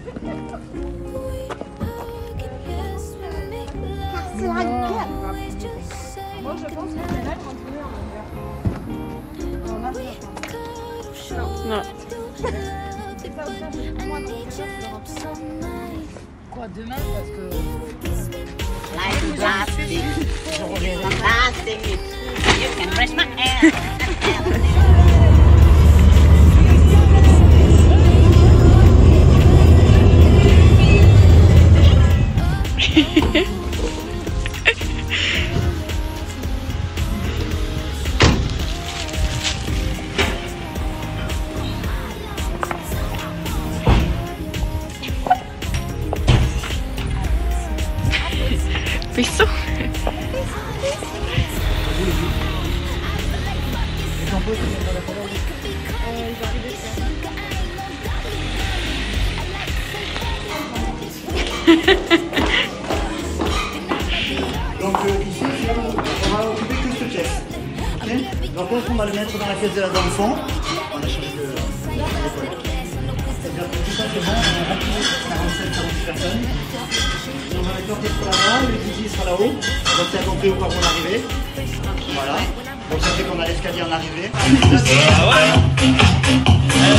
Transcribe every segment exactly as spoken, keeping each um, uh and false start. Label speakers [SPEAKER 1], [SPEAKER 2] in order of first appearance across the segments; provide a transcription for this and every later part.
[SPEAKER 1] C'est la guerre.
[SPEAKER 2] Moi je pense que c'est là qu'on peut en longueur. En marche.
[SPEAKER 3] Non.
[SPEAKER 2] Quoi, demain parce que...
[SPEAKER 1] Life is plastic. Plastic. You can brush my hair.
[SPEAKER 3] Peso.
[SPEAKER 4] Donc euh, ici, on va occuper que ce chest. Okay. Donc on va le mettre dans la caisse de la dans le fond. On a changé de d'épaule. C'est-à-dire que tout simplement, on va remplir quarante-sept quarante-huit personnes. On va mettre l'orchestre là-bas, le D J sera là-haut. Donc c'est à compter où quand on arrive. Voilà. Donc ça fait qu'on a l'escalier en arrivée. Ah ouais.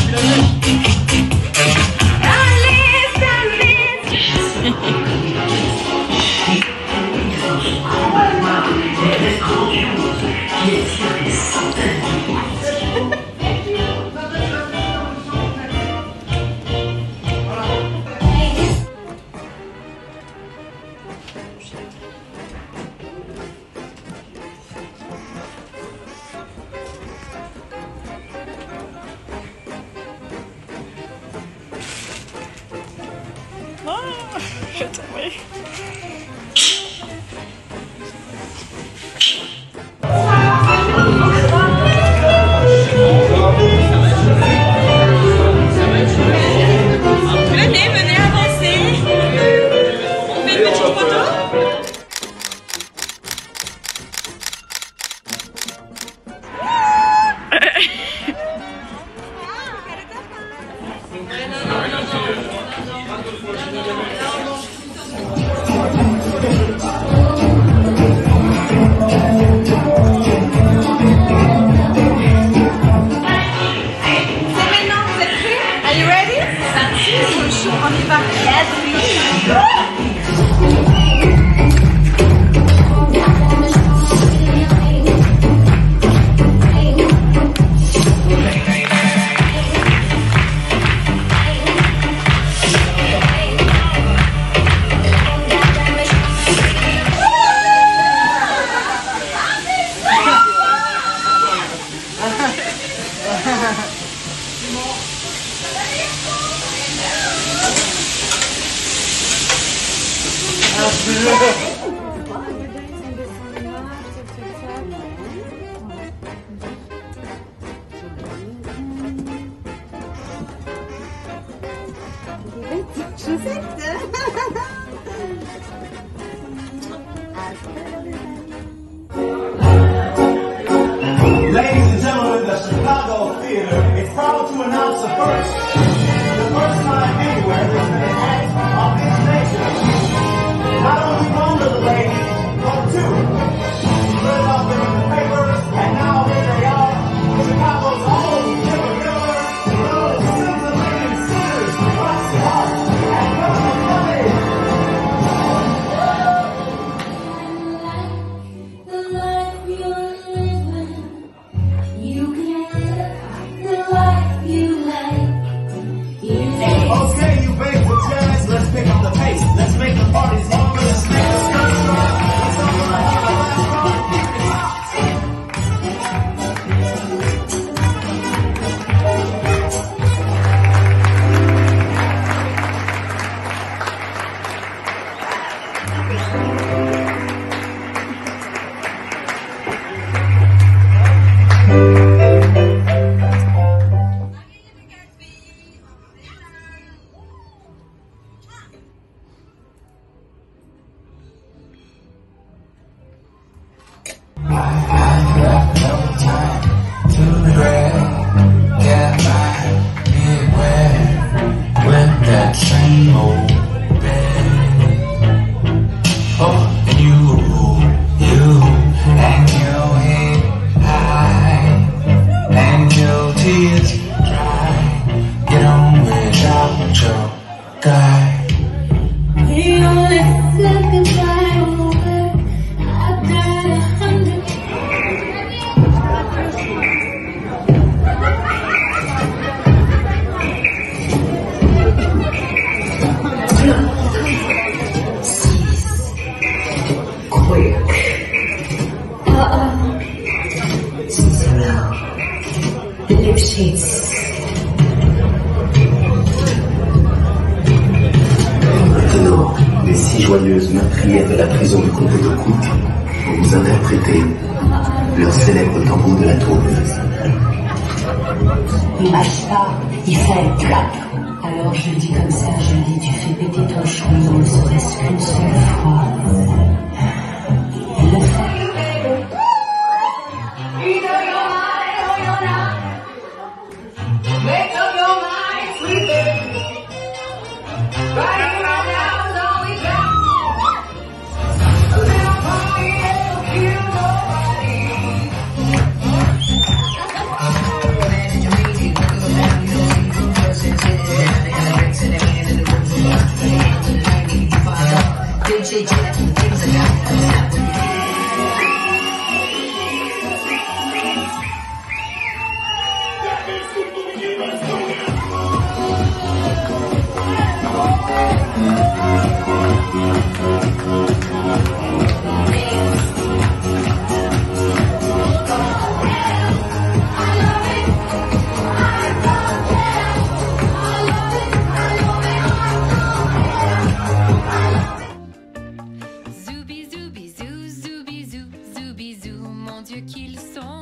[SPEAKER 3] Ah, je vais tomber.
[SPEAKER 2] Venez, venez avancer. On fait une petite photo. On y va.
[SPEAKER 4] Ladies and gentlemen, the Chicago Theater is proud to announce the first, the first time anywhere there's been an act of this nature. Not only one of the ladies, but two. You read about them in the papers, and now here they are. Chicago's own Jimmy Miller, little scintillating sinners, Russ Hart, and Russ Money.
[SPEAKER 5] large. The lip sheets. Maintenant, les six joyeuses meurtrières de la prison du comté de Cook vont vous interpréter leur célèbre tambour de la trouveuse. Il lâche pas, il fait le clap. Alors je le dis comme ça, je lui dis, tu fais péter ton chouillon, ne serait-ce qu'une seule fois. Elle le fait.
[SPEAKER 6] Zoubi zoubi zou, zoubi zou, zoubi zou, mon Dieu qu'ils sont